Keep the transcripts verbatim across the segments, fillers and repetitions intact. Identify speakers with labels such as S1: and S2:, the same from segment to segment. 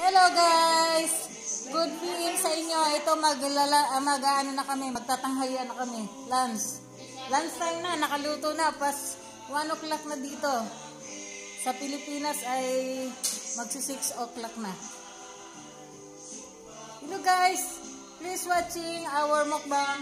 S1: Hello guys! Good evening sa inyo. Ito maglala, mag ano na kami, magtatanghalian na kami. Lunch. Lunch time na, nakaluto na. Pas one o'clock na dito. Sa Pilipinas ay magsi six o'clock na. Hello guys! Please watching our mukbang.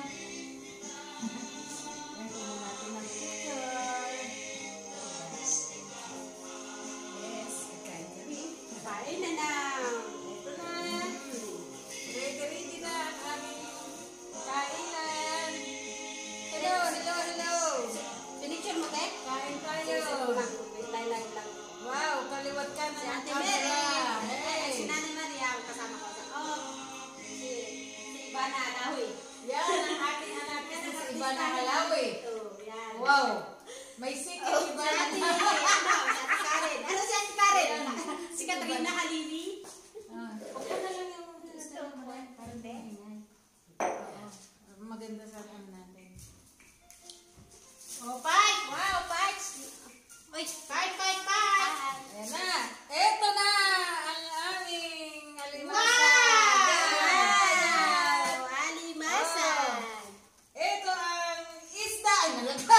S2: Kain na na.
S1: Ito na. Ready na ang aming kainan. Hello, hello, hello.
S2: Pinicture mo, Tek?
S1: Kain tayo.
S2: Live lang.
S1: Wow, kaliwat ka na
S2: Si
S1: ng
S2: Ate
S1: camera.
S2: Mary.
S1: Hey.
S2: Si Nanay Maria, ang kasama ko. Oh, si, si Ivana Alawi.
S1: Yan ang ating anak na sa iba na Halawi.
S2: Oh, yan.
S1: Wow. May sick
S2: Oh,
S1: iba
S2: si Ate, ano, si Ate Karen. Ano si Ate Karen? Si Katrina Halili.
S1: Ah, okay na lang yung
S2: Gusto mo ba? Parang din.
S1: Oo. Maganda sa akin natin.
S2: Oh, fight! Wow, fight! Uy, fight, fight, fight!
S1: Ayan na. Ito na ang aming alimasa.
S2: Wow! Alimasan!
S1: Ito ang isda. Ay, nalagay.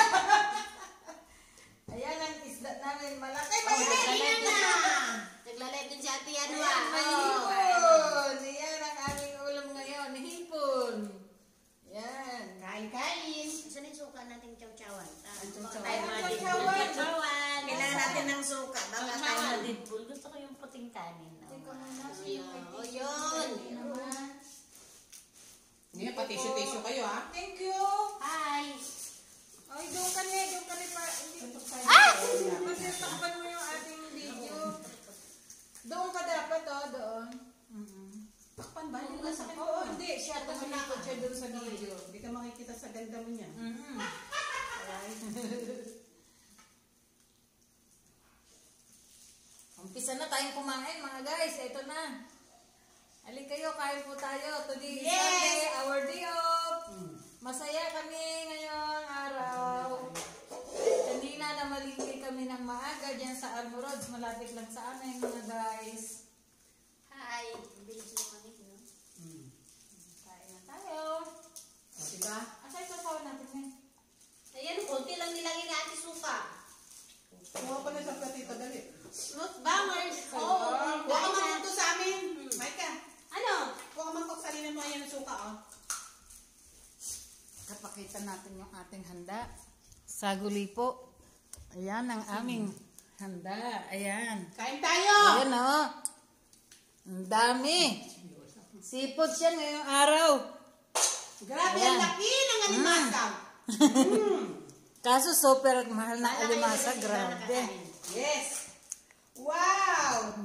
S1: Ayan ang isda namin. Malaki pa
S2: Oh,
S1: yan.
S2: nagla-live din na. Nagla-live din si Ate Yanwa.
S1: Ayan, may hipon. Ayan ang aming ulam ngayon. Hipon. Yan.
S2: Kain-kain. Saan yung suka nating chow-chowan?
S1: Ang chow-chowan.
S2: Tayo
S1: Ang
S2: madid.
S1: chow-chowan.
S2: Chow-chowan.
S3: Kailangan natin ng suka. Baka tayo
S2: Chow-chowan.
S3: madidbul. Gusto ko yung puting kanin.
S1: Teka muna.
S2: Oh, yun.
S4: Hindi, patisyo-tisyo kayo ha.
S1: Thank you.
S2: Hi.
S1: Ay, doon ka niya. Doon ka niya pa.
S4: Ah!
S1: Kasi takpan mo yung ating video. Doon ka dapat, oh. Doon.
S4: Takpan ba? Hindi
S1: Oo,
S4: sa akin.
S1: oh, hindi. Siya tumalikod siya doon sa video.
S4: Hindi ka makikita sa ganda mo niya.
S1: Mm-hmm. Umpisa na tayong kumain, mga guys. Ito na. Halika kayo, kain po tayo. Today is
S2: Yes!
S1: Sunday, our day off. Masaya kami ngayong araw. Kanina na malingki kami ng maaga dyan sa Almo Roads. Malapit lang sa amin, mga guys.
S2: Hi. Bilis mo kami, no?
S4: Hmm.
S1: Kain na tayo.
S4: O, diba?
S1: Asa yung sasawa natin eh?
S2: Ayan, konti lang nilagay ni Ate Suka.
S4: Kuha pa na sa platito, dali.
S2: Smooth bangers.
S1: Oo.
S2: Oh,
S4: Kuha ka
S2: kain na.
S4: mangkok sa amin. Maika.
S2: Ano?
S4: Kuha ka mangkok sa amin mo yan ng suka, oh.
S1: Kapakita natin yung ating handa. Saguli po. Ayan ang aming handa. Ayan.
S4: Kain tayo!
S1: Ayan o. Ang dami. Sipot siya ngayong araw.
S4: Grabe
S1: Ayan.
S4: ang laki ng alimasa. Mm.
S1: Kaso super mahal na
S2: Malaki
S1: alimasa.
S2: yung
S1: Grabe.
S4: Yes! Wow!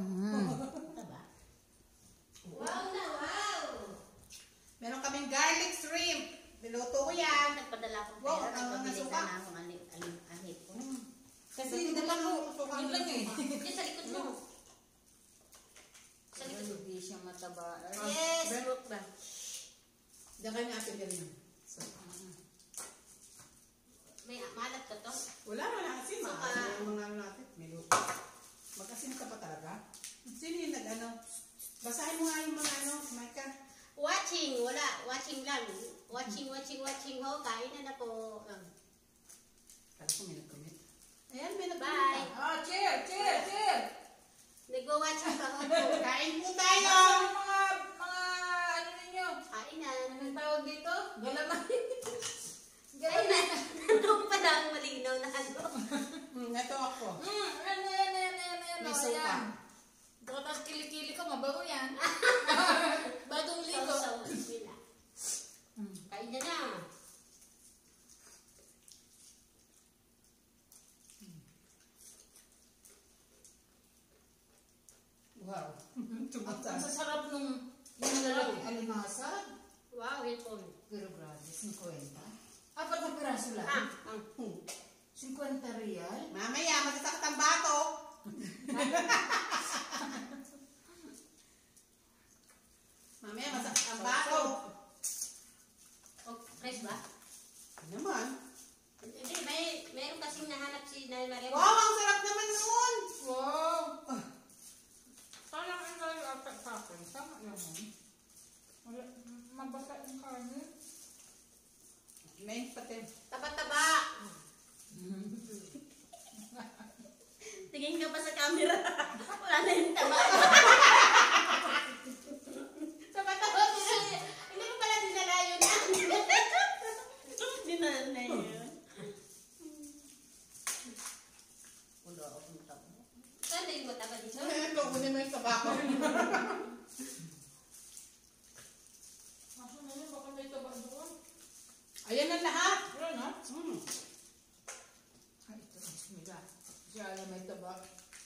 S2: Wow na, wow.
S4: Meron kaming garlic shrimp. Niluto ko yan.
S2: Nagpadala ko
S4: Wow,
S2: pera.
S4: ang mga
S2: Nagpabili
S4: suka.
S2: ka na akong alit, alit, alit.
S1: Kasi hindi lang ko. Yun lang eh.
S2: Diyan sa likod mo. Sa likod mo.
S1: Hindi siya mataba.
S2: Yes.
S4: Meron ba? Diyan kayo ni Ate Birna.
S2: May malat ka to?
S4: Wala na na kasi
S2: Suka.
S4: maasin yung mga ano natin. May luto. Mag-asin ka pa talaga? Sino yung nag-ano? Basahin mo nga yung mga ano, Maika.
S2: Watching, wala. Watching lang. Watching, watching, watching ho. Kain na na po. Um,
S4: Kala ko may nag-comment. Ayan, may nag-comment.
S2: Bye.
S1: Oh, cheer, cheer, cheer.
S2: Nagwa-watching ka ho.
S4: Kain po tayo!
S1: Nasaan yung mga, mga, ano ninyo?
S2: Kain na.
S1: Anong tawag dito? Galamay.
S2: Ay, na.
S1: Galamay.
S2: Nandun pa na ang malinaw na ano.
S4: Hmm, ito ako.
S1: Hmm, ano yan, yan, yan, yan.
S4: May
S1: oh,
S4: suka.
S1: yan. Kapag kilikili ko, mabago yan. Bagong ligo.
S2: So, so, sila. Kain na na.
S4: Wow.
S1: Ang
S4: Tumata.
S1: sasarap nung yung lalaki.
S4: Alimasa?
S2: Wow, hipon.
S1: Pero grabe, fifty. Apat na piraso lang.
S2: Ah, ah.
S4: Hmm.
S1: fifty real.
S4: Mamaya, magsasakit ang bato. Mamaya, masakit ang bato.
S2: Oh, fresh ba?
S4: Ano naman?
S2: Hindi, may, meron kasing nahanap si Nanay Maria.
S4: Wow, ang sarap naman noon!
S1: Wow! Parang ang gawin apat pa. akin. Tama lang mo. Wala, mabasa yung karne.
S4: May pati.
S2: Taba-taba.
S3: Tingin ka pa sa camera. Wala na yung taba.
S2: Taba-taba. Hindi mo pala dinala yun.
S3: Dinala na yun. Wala akong taba.
S2: Saan yung mataba dito?
S4: Ito, kunin mo yung tabako.
S1: Aso na yun, baka may taba doon.
S4: Ayan ang lahat.
S1: Wala na?
S4: Hmm.
S1: Ay, ito, bismillah. Siya na may taba.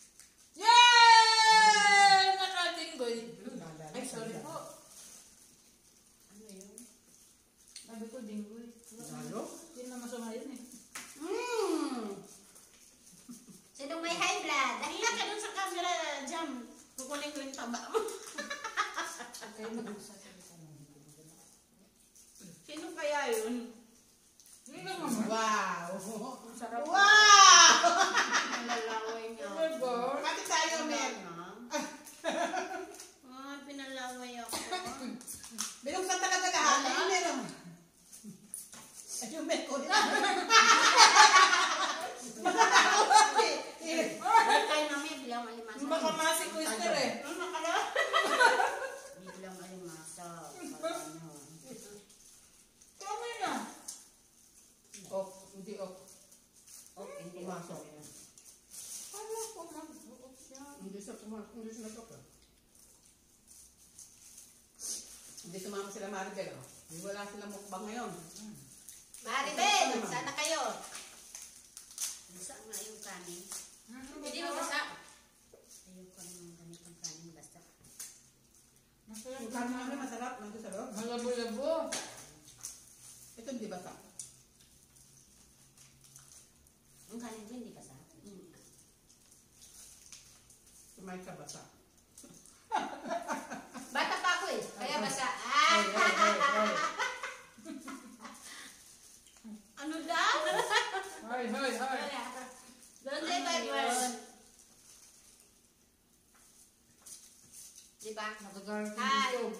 S1: Yay! Nakatinggoy. Ay, sorry po.
S3: Ano yun?
S1: Sabi ko, dinggoy.
S4: Lalo?
S1: Hindi na masama yun eh.
S4: Hmm.
S2: Sinong may high blood?
S3: Dahil ka dun sa camera, Jam. Kukunin ko yung taba mo.
S1: Kayo mag-usasalita mo.
S3: Sino kaya yun?
S1: Hindi lang naman.
S4: Wow.
S1: Ang sarap.
S4: Wow!
S3: Pinalaway niya
S1: Oh my
S3: ako.
S1: God.
S4: Pati tayo, Mel.
S3: Ah, pinalaway ako.
S4: Binuksan talaga lahat. Ayun, meron. Ayun, Mel ko.
S3: Balik tayo namin, bilang malimasa.
S1: Baka masi ko ister eh.
S3: Ano makala? Bilang malimasa. Ano?
S1: Tama na. Off. Hindi off.
S3: Oh, hindi
S4: Pumasok.
S1: Ano ko mag-off siya?
S4: Hindi siya pumasok. Hindi siya nag-off. Hindi sumama sila Maribel. Oh. Hindi wala silang mukbang ngayon.
S2: Maribel, sana kayo.
S3: Basta nga yung kanin.
S2: Hindi mo basa.
S3: Ayoko ng ganitong kanin basta.
S1: Masarap.
S4: Yung karne namin masarap. Nandun sa loob.
S1: Malabo-labo.
S4: Ito hindi basa.
S3: Ang kanin ko hindi basta.
S4: Sumay ka basa.
S2: Bata pa ako eh. Kaya basa.
S1: Ay, ay, ay, ay.
S3: Ano daw?
S1: Ay, ay, ay.
S2: Don't say bad words. Diba?
S1: Nagagarap yung
S2: Hi.
S1: dito.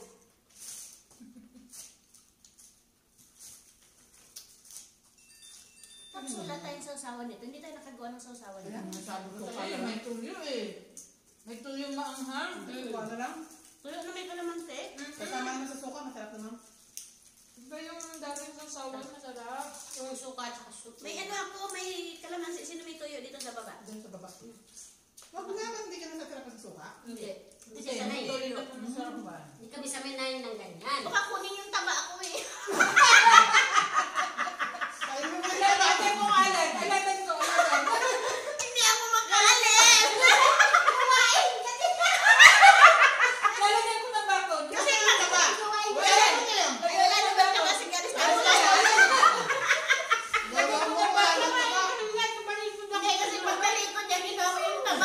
S3: Tapos wala tayong sausawan nito. Hindi tayo nakagawa ng sausawan nito.
S1: Ang sabi ko kayo, may tuyo eh. May tuyo maanghang.
S4: Ito ano lang.
S3: Tuyo na may kalamansi.
S4: Kasama naman sa suka. Masarap naman.
S1: Iba yung dating sa sawan, masarap.
S2: Yung suka at saka soup.
S3: May ano ako, may kalamansi. Sino may tuyo dito sa baba?
S4: Diyan sa baba. Wag nga ba hindi ka na nasarapan sa suka?
S2: Hindi.
S3: Hindi
S1: Kasi
S3: siya
S1: may
S3: sanay.
S1: tuyo na masarap ba?
S2: Hindi kami saminayin ng ganyan.
S3: Baka kunin yung taba ako eh.
S4: Kain mo nga
S1: Alatan ko alat. Alatan ko alat.
S3: Hindi ako makaalis.
S1: Lalagyan ko ng bakod.
S3: Kasi nga taba.
S4: Wala.
S3: Wala naman na kasi garis na.
S4: Gawa mo pa.
S3: Hindi kasi pagbalik ko dyan, ginawa ko yung taba.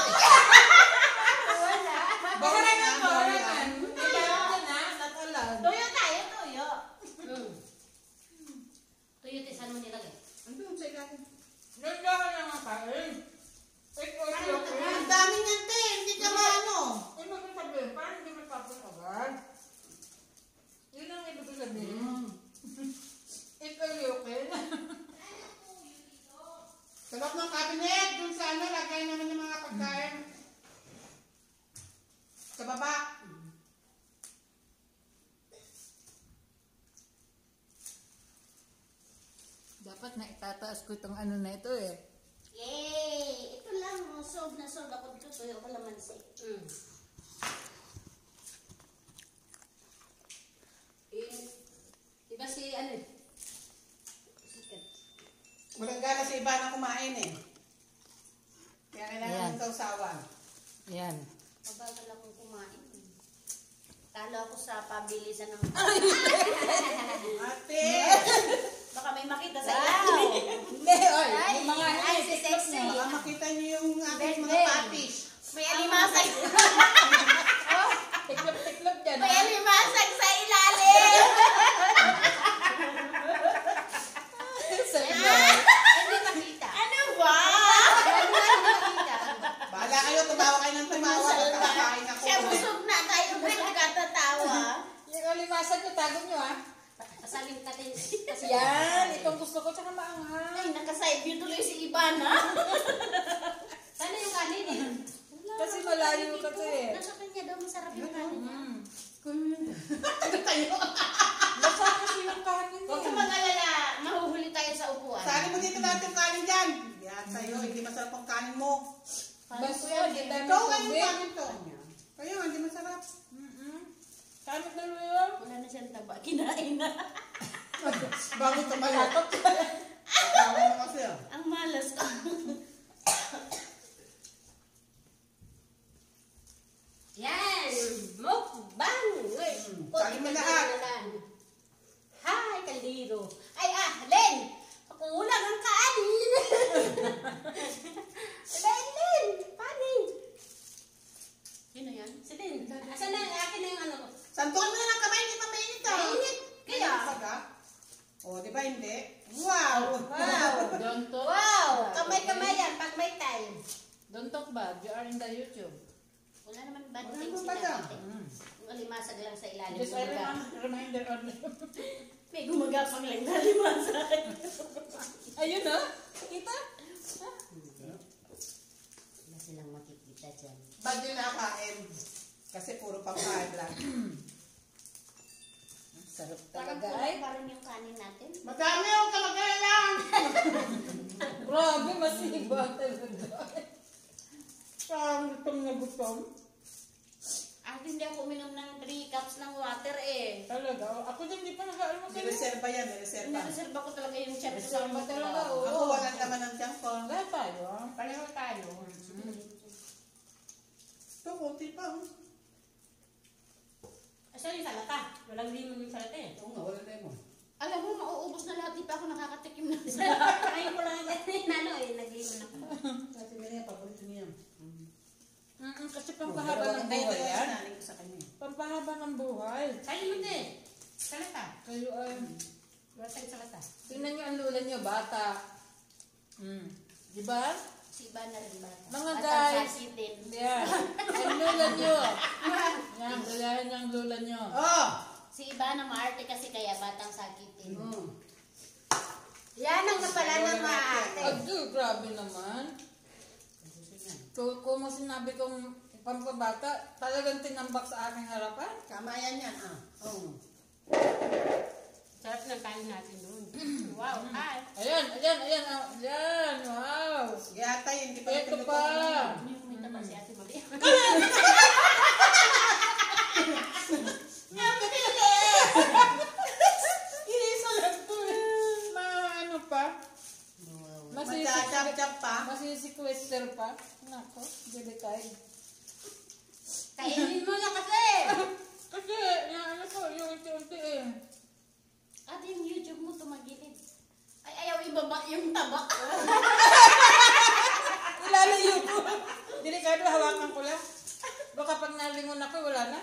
S1: Bakaran ko. Bakaran. Iba yun na. Natalag.
S3: Tuyo tayo, tuyo.
S2: Mm. Tuyo, tisan mo nilagay.
S4: Andun sa ilalim.
S1: Ganda ka na nga kain. Ito, ito, ito.
S4: Ang dami niyan, te. Hindi ka maano.
S1: Ano ko sabihin? Parang hindi matapos agad. Yun ang ibig ko sabihin. Ito yung okay.
S4: Sa loob ng cabinet. Dun sa ano, lagay naman yung mga pagkain. Sa baba.
S1: Dapat na itataas ko itong ano na ito eh.
S3: Yay! Ito lang, oh, sob na sob ako dito, tuyo kalamansi.
S2: Mm. Eh, diba si ano eh? Sikat.
S4: Walang gala sa iba na kumain eh. Kaya kailangan
S1: Ayan.
S4: ng sausawan.
S1: Yan.
S3: Mabagal akong kumain. Talo ako sa pabilisan ng...
S4: Ate!
S3: Baka may makita sa
S1: Wow!
S3: ilalim.
S1: Hindi, oy.
S3: Ay,
S1: Yung mga
S3: ay, si sexy.
S4: Baka makita niyo yung ating mga
S2: Ben, Ben.
S4: patish.
S3: May alimasag.
S1: tiklop-tiklop dyan.
S3: May
S1: ha?
S3: alimasag sa ilalim.
S1: Sa
S3: Ah!
S1: iba.
S2: Hindi makita.
S3: Ano ba?
S2: Ano makita?
S4: Bahala kayo, tumawa kayo ng tumawa. Magkakain ako.
S3: Siya busog na tayo. May
S1: punasan nyo, tago nyo ah.
S2: Pasaling ka din.
S1: Yan, itong gusto ko, tsaka maanghang.
S3: Ay, nakaside view tuloy si Ivana.
S2: Sana yung kanin eh.
S1: Kasi malayo ka to eh.
S3: Nasa kanya daw masarap yung kanin.
S1: Mm.
S4: Ano tayo?
S1: Basta kasi yung kanin
S3: Huwag ka
S1: eh.
S3: mag-alala, mahuhuli tayo sa upuan.
S4: Sali mo dito lahat yung kanin dyan. Yan sa'yo, hindi masarap ang kanin mo.
S1: Basta
S3: yan,
S1: yan,
S3: eh.
S1: dami
S4: Ikaw, ano yung
S1: tubig.
S4: kanin to? Kaya, hindi masarap.
S1: Mm-mm. Kamit na yun.
S3: Wala na siyang taba, kinain na.
S4: Bago tumayo. Tawa mo kasi ah.
S3: Ang malas ko.
S2: Yan! Mukbang! Uy,
S4: Hmm,
S2: kunti
S4: sabi mo
S2: ka
S4: lahat.
S2: na lang. Hi, Kaldiro. Ay, ah, Len! Kulang ang kanin! Len, Len! Panin!
S3: Sino yan?
S2: Si Len, asan na? Akin na yung ano ko.
S4: Santukan mo na ng kamay, hindi pa mainit ah.
S2: Mainit. Kaya?
S4: Saga? O, di ba hindi? Wow!
S2: Wow!
S1: Don't talk.
S2: Wow! Kamay-kamay yan pag may time.
S1: Don't talk bad. You are in the YouTube.
S3: Wala naman bad
S4: Wala
S3: things
S4: naman bad,
S3: sila
S4: ah.
S3: natin.
S1: Mm.
S3: Yung alimasag lang sa ilalim.
S1: Just I
S3: gumaga.
S1: remind- reminder only.
S3: May gumagapang lang na alimasag.
S1: Ayun ah. Kita?
S3: Wala silang makikita dyan.
S4: Ba't yun nakakain? Kasi puro pangkain lang.
S1: Sarap
S3: Parang
S1: talaga
S3: kulay
S1: ay.
S3: pa rin yung kanin natin.
S4: Madami ako kalagay lang!
S1: Grabe, masiba talaga. Parang gutom na gutom.
S3: Ah, hindi ako uminom ng three cups ng water eh.
S1: Talaga. Ako din di pa nag-aalam mo
S4: Nireserva yan, nireserva.
S3: Nareserva ko talaga yung chef
S1: Reserva talaga, oo.
S4: Ako wala naman ng junk ko.
S1: Wala tayo ah.
S3: Pareho tayo.
S4: Ito, konti pa. oh.
S2: Asan yung salata? Walang limon yung salata eh.
S4: Oo nga, wala lemon.
S3: Alam mo, mauubos na lahat. Di pa ako nakakatikim na.
S2: Ay, ko lang yan. Ano eh, nag-limon ako.
S4: Kasi ganyan, paborito niya.
S1: Mm-mm, kasi pampahaba ng
S4: Kaya
S1: buhay
S4: ito
S1: yan.
S4: sinaling ko sa kanya.
S1: Pampahaba ng buhay.
S2: Kain mo din. Salata.
S1: Kayo ay,
S2: Wala tayong salata.
S1: tingnan nyo ang lula nyo, bata. Mm. Di ba?
S3: Si Ivana rin ba?
S1: Mga
S3: At
S1: guys.
S3: ang sasitin.
S1: Yan. Ang lula nyo. Yan, gayahin nyo ang lula nyo.
S4: Oh!
S3: Si Ivana maarte kasi kaya batang sakitin.
S4: Mm.
S2: Yan ang kapala ng maate.
S1: Ado, grabe naman. Kung, kung mo sinabi kong pampabata, talagang tinambak sa aking harapan.
S4: Tama yan yan, ah. Oo.
S2: Sarap ng kain natin doon. Wow, hi.
S1: Ayan, ayan, ayan, ah, ayan, wow.
S4: Sige ata yun, hindi pa
S1: Ito
S4: ito
S1: pa.
S3: Ano yung may taba si Ate Maria?
S1: Iisa lang to eh. Ma, ano pa?
S4: Macha-chap-chap pa.
S1: Masisikwester pa. Nako, delikado.
S2: Kainin mo na kasi.
S1: Kasi, yung ano ko, yung unti-unti eh.
S3: Ate, yung YouTube mo tumagilid. Ay, ayaw ibaba yung taba.
S1: Ilalayo ko. Delikado, hawakan ko lang. Baka pag nalingon ako, wala na.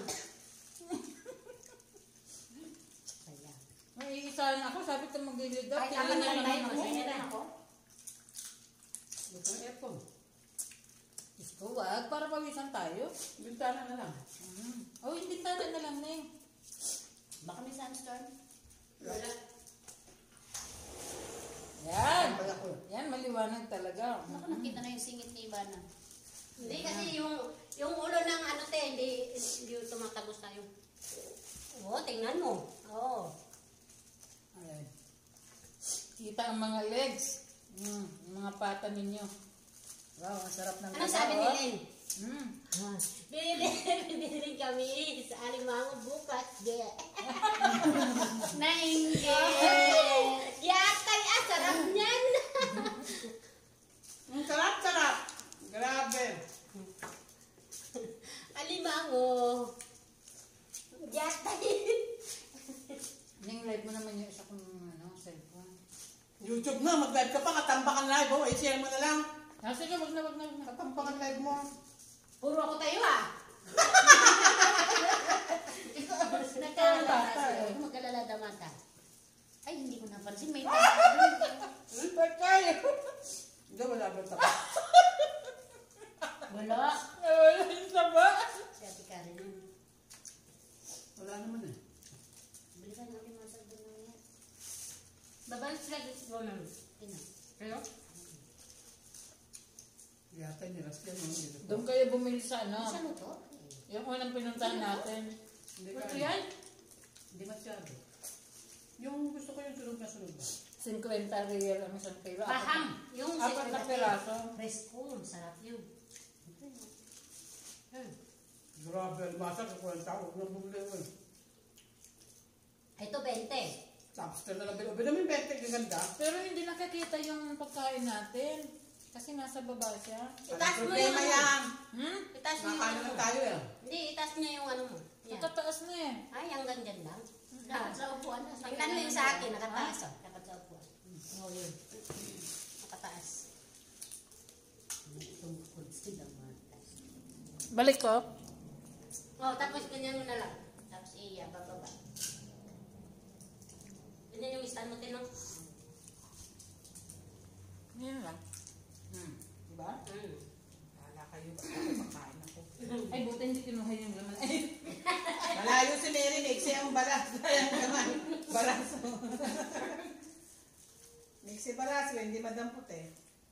S1: May iisahan ako, sabi ko magilid daw.
S2: Ay,
S1: Tingnan
S2: tama
S1: niya
S2: na
S1: naman
S2: tayo,
S1: ako.
S2: masaya na
S3: ako.
S4: Gusto ng aircon.
S1: Gusto, wag. Para pawisan tayo.
S4: Bintana na lang.
S1: Mm. Oh, hindi tanda na lang na eh.
S3: Baka may sandstorm.
S2: Wala.
S1: Yan.
S4: Pag ako.
S1: Yan, maliwanag talaga.
S3: Naku, nakita na yung singit ni Ivana.
S2: Hindi kasi yung yung ulo ng ano te, hindi hindi yung tumatagos tayo. Oo, tingnan mo. Oo.
S1: Ayan. Kita ang mga legs. Mm, yung mga pata ninyo. Wow, ang sarap ng
S2: Ano sabi ni Len?
S1: Mm.
S2: Bili, bili kami sa Alimango bukas. Yeah.
S3: Nainggit!
S2: Yakay, ah, sarap niyan.
S4: Ang sarap, sarap. Grabe.
S2: Alimango. Yakay.
S1: Ning live mo naman yung isa kong ano, cellphone.
S4: YouTube na, mag-live ka pa, katambakan live. Oh, i-share mo na lang.
S1: Ah, sige, wag na, wag na, wag na.
S4: Katambakan live mo.
S2: Puro ako tayo ah.
S3: Nagkalala
S1: Bata,
S3: kasi.
S1: eh.
S3: Huwag mag-alala damata. Ay, hindi ko napansin. May tama.
S1: Ba't kayo?
S4: Hindi, wala ba tapa?
S3: Wala.
S1: Nawala yung saba.
S3: Si Ate Karen yun.
S4: Wala naman eh.
S2: woman. Ina.
S1: Kayo?
S4: Yata niras yan. no? Dito pa.
S1: Doon kayo bumili sa ano?
S2: Saan mo to?
S1: Yung unang pinuntahan natin.
S4: Hindi
S1: Ito
S4: ka.
S1: yan?
S4: Hindi masyado. Yung gusto ko yung sunog na sunog ba?
S1: fifty real ang isang kilo.
S2: Paham. Yung
S1: Apat na piraso.
S2: Fresco. Sarap yun. Hmm.
S4: Grabe, almasa ka kwenta. Huwag na bumili ko eh.
S2: Ito, twenty.
S4: Tapos na lang bilo. Binamin bente, gaganda.
S1: Pero hindi nakakita yung pagkain natin. Kasi nasa baba siya.
S2: Itaas mo
S4: problema
S2: yung
S4: yan.
S1: Hmm?
S2: Itaas mo yung
S4: Nakano
S2: ano
S4: lang
S2: mo.
S4: tayo eh.
S2: Hindi, itaas niya yung ano mo. Yan.
S1: Nakataas na eh.
S2: Ay, hanggang dyan lang.
S3: Dapat sa upuan na.
S2: Tingnan mo yung sa akin, nakataas. Oh. Dapat sa upuan. Oo, yun. Nakataas. Tungkod sila mga
S1: Balik ko.
S2: Oh, tapos ganyan mo na lang. Tapos iya, bababa. Ganyan yung stand mo, tinong.
S1: Yan lang.
S4: Hmm. Diba?
S2: Mm.
S4: Kala kayo, basta ako pakain ako.
S1: Ay, buti hindi kinuha yung laman. Ay,
S4: Malayo si Mary, mixi ang balas. Ayan naman, balas. Mixi balas, hindi madampot eh.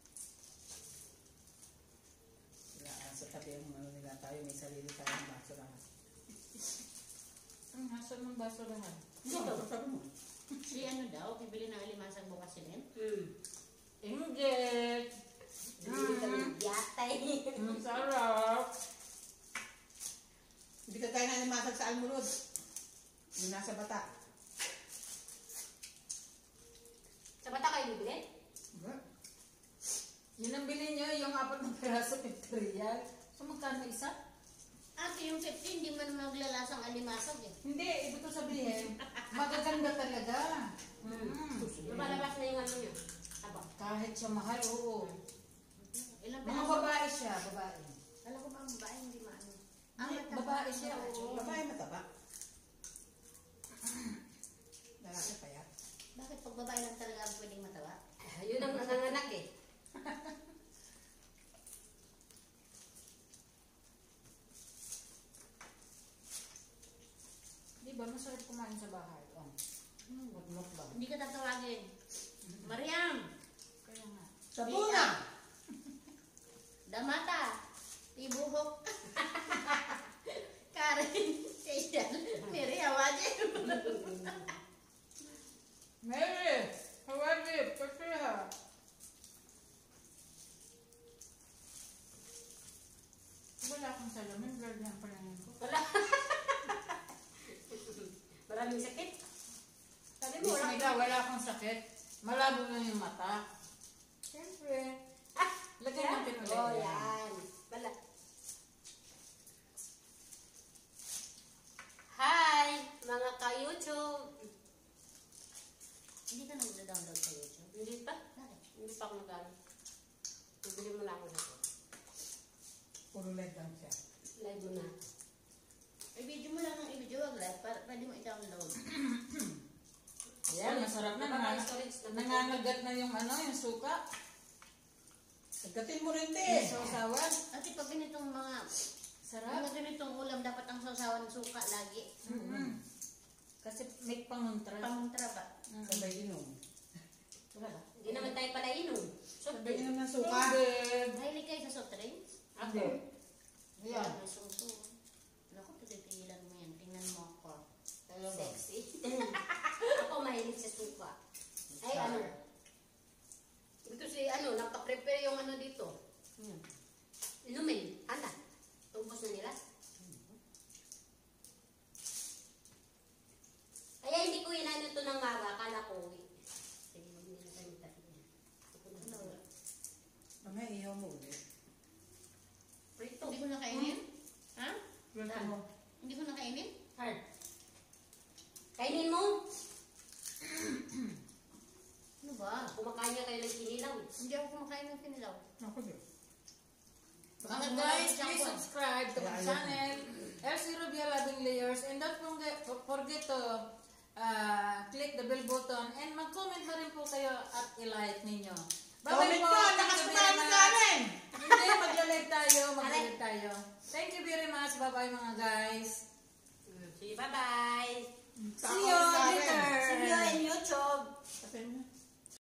S4: Wala, sa tabi ang ano nila tayo, may sarili tayong baso lang.
S1: ang hasa ng baso lahat.
S4: Ito, sabi mo.
S3: Si ano daw, bibili ng alimasag bukas sila.
S2: Mm.
S1: Inggit.
S2: Bili ka ng yatay.
S1: Ang sarap.
S4: Hindi ka kaya na limasag sa almurod. Yung nasa bata.
S2: Sa bata kayo bibili?
S4: Diba?
S1: Yun ang bilhin nyo, yung apat na peraso fifty real. So magkano isa?
S3: Ate, yung fifteen, hindi mo naman maglalasang alimasag eh.
S1: Hindi, ibig ko sabihin, magaganda talaga. Mm.
S2: Lumalabas na yung ano nyo. Aba.
S1: Kahit siya mahal, oo.
S3: Ilang
S1: Mga
S3: peraso?
S1: babae siya, babae.
S3: Alam ko ba ang babae hindi maano?
S1: Hindi, babae siya, oo.
S4: Babae mataba. Lalaki pa yan.
S3: Bakit pag babae lang talaga ang pwedeng matawa?
S2: Yun ang nanganganak eh.
S1: Di ba, masarap kumain sa bahay. Oh.
S3: Hmm.
S1: Maglok ba?
S3: Hindi ka tatawagin. Mariam!
S1: Kaya nga.
S4: Sabuna!
S3: Damata! Tibuhok! Karen! Kailan? Mary, awagin!
S1: Mary! Hawagip! Pasiha! Wala akong salamin, vlog na ang panangin ko.
S2: Wala. Maraming sakit. Sabi mo, wala.
S1: Bismillah, wala akong sakit. Malabo na yung mata. Siyempre.
S2: Ah!
S1: Lagay natin ulit.
S2: Oh, yan. Wala. Hi, mga ka-YouTube.
S3: Hindi ka nag-download sa YouTube.
S2: Hindi pa?
S3: Bakit?
S2: Hindi pa ako nag-ano. Bibili mo lang ako na ito.
S4: Puro light lang siya.
S2: Live mo na.
S3: I-video mo lang ng i-video, wag live, para pwede mo i-download.
S1: Ayan, masarap na.
S2: Baka
S1: Nangan-
S2: storage na.
S1: Nangangagat na yung ano, yung suka.
S4: Sagdatin mo rin,
S1: Yung
S4: te.
S1: sausawan.
S3: Ate, pag ganitong mga,
S1: Sarap.
S3: mga ganitong ulam, dapat ang sausawan suka lagi.
S1: Mm-hmm. Kasi may pangontra.
S3: Panguntra ba?
S4: Sabay inom.
S3: Wala ba?
S2: Hindi naman tayo pala inom.
S4: Sabay inom ng suka.
S1: Tubig.
S3: Mahilig kayo sa soft drinks?
S1: Ako. Ayan.
S3: May suso. Naku, titigilan mo yan. Tingnan mo ako.
S1: Talaga.
S2: Sexy. Ako mahilig sa suka. Ay, ano. Ito si, ano, nakaprepare yung ano dito.
S3: Hmm.
S2: Inumin. Anda. Tubos na nila. Kaya hindi ko inano ito ng maga. Akala ko, uwi. Sige, hindi na tayo tayo.
S4: Mamaya ihaw mo ulit.
S2: Prito.
S3: Hindi ko na kainin? Ha?
S4: Pwede mo.
S3: Hindi ko na kainin?
S2: Hard. Kainin mo.
S3: Ano ba?
S2: Kumakain niya kayo ng sinilaw.
S3: Hindi ako kumakain ng kinilaw.
S4: Ako din.
S1: Mga guys, please subscribe to my channel, L C Rubia Loving Layers, and don't forget, forget to uh, click the bell button and mag-comment na rin po kayo at i-like ninyo. Bye-bye
S4: Comment
S1: po!
S4: ka!
S1: Thank you
S4: Nakasama
S1: very
S4: mo
S1: much.
S4: sa amin!
S1: Hindi, mag-live tayo, mag-live tayo. Thank you very much. Bye-bye mga guys.
S2: Sige, bye-bye.
S1: See you later.
S2: See you in YouTube.
S4: Kasi mo.